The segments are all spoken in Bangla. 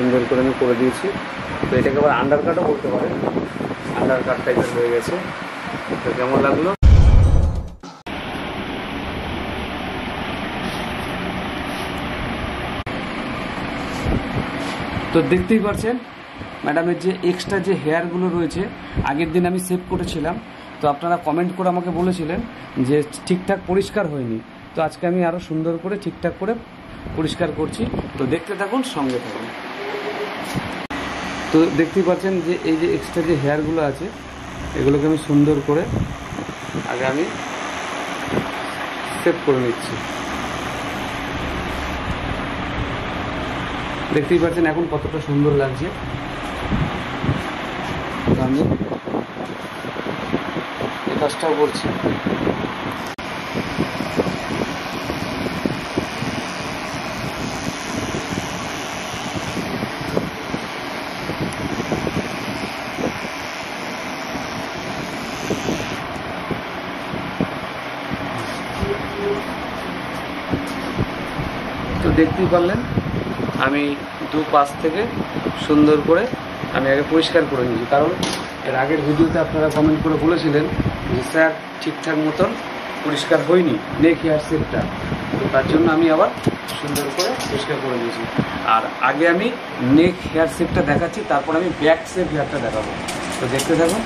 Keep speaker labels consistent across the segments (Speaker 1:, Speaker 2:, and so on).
Speaker 1: সুন্দর করে আমি করে দিয়েছি। তো এটাকে আবার আন্ডার কাটও বলতে পারেন, আন্ডার কাট টাইপের হয়ে গেছে। তো কেমন লাগলো? তো দেখতেই পাচ্ছেন ম্যাডামের যে এক্সট্রা যে হেয়ারগুলো রয়েছে আগের দিন আমি সেভ করেছিলাম। তো আপনারা কমেন্ট করে আমাকে বলেছিলেন যে ঠিকঠাক পরিষ্কার হয়নি। তো আজকে আমি আরও সুন্দর করে ঠিকঠাক করে পরিষ্কার করছি। তো দেখতে থাকুন, সঙ্গে থাকুন। তো দেখতেই পাচ্ছেন যে এই যে এক্সট্রা যে হেয়ারগুলো আছে এগুলোকে আমি সুন্দর করে আগে আমি সেভ করে নিচ্ছি। দেখতেই পাচ্ছেন এখন কতটা সুন্দর লাগছে। আমি এই কাজটাও করছি। তো দেখতেই পারলেন আমি দু পাশ থেকে সুন্দর করে আমি আগে পরিষ্কার করে নিয়েছি, কারণ এর আগের ভিডিওতে আপনারা কমেন্ট করে বলেছিলেন যে স্যার ঠিকঠাক মতন পরিষ্কার হয়নি নেক হেয়ার সেটটা। তো তার জন্য আমি আবার সুন্দর করে পরিষ্কার করে নিয়েছি। আর আগে আমি নেক হেয়ার সেটটা দেখাচ্ছি, তারপর আমি ব্যাক সেট হেয়ারটা দেখাবো। তো দেখতে থাকুন।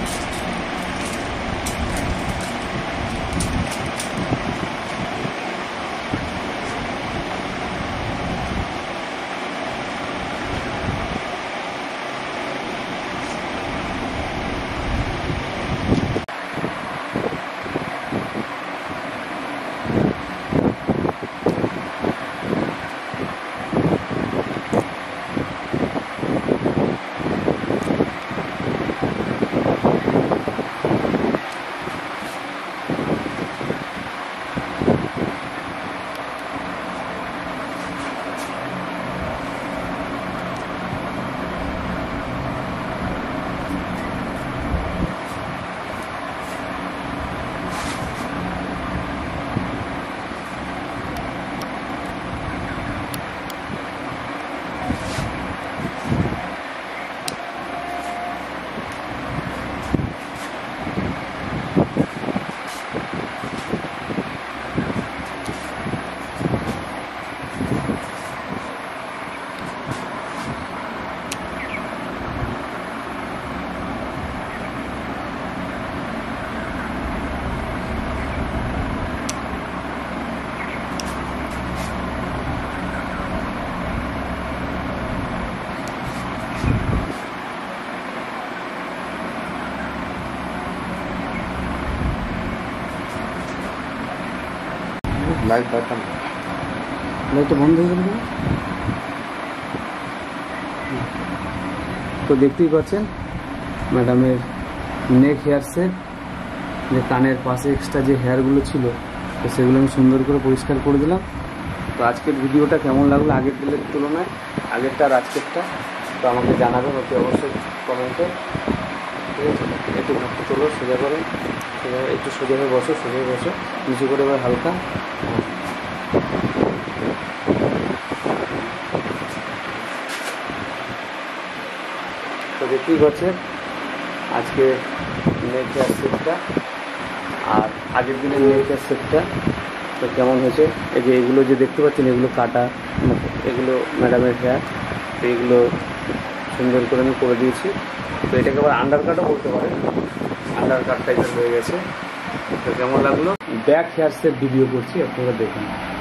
Speaker 1: লাইট বাটন লাইটটা বন্ধ হয়ে গেল। তো দেখতেই পাচ্ছেন ম্যাডামের নেক হেয়ার সেট, যে কানের পাশে এক্সট্রা যে হেয়ারগুলো ছিল তো সেগুলো আমি সুন্দর করে পরিষ্কার করে দিলাম। তো আজকের ভিডিওটা কেমন লাগলো আগের দিনের তুলনায়, আগেরটা আর আজকেরটা, তো আমাকে জানাবেন অতি অবশ্যই কমেন্টে। ঠিক আছে, একটু ঘাটতে তোলো, সোজা করে একটু সোজা হয়ে বসো, সোজা হয়ে বসো, নিচু করে এবার হালকা। তো দেখতেই পাচ্ছেন আজকে নেক হেয়ার সেটটা আর আগের দিনের নেক হেয়ার সেটটা তো কেমন হয়েছে। এই যে এগুলো যে দেখতে পাচ্ছেন এগুলো কাটা, এগুলো ম্যাডামের হেয়ার। তো এগুলো সুন্দর করে আমি করে দিয়েছি। তো এটাকে আবার আন্ডার কাটও বলতে পারেন, আন্ডার কাট টাইপের হয়ে গেছে। তো কেমন লাগলো? ব্যাক হেয়ার সেট ভিডিও করছি, আপনারা দেখুন।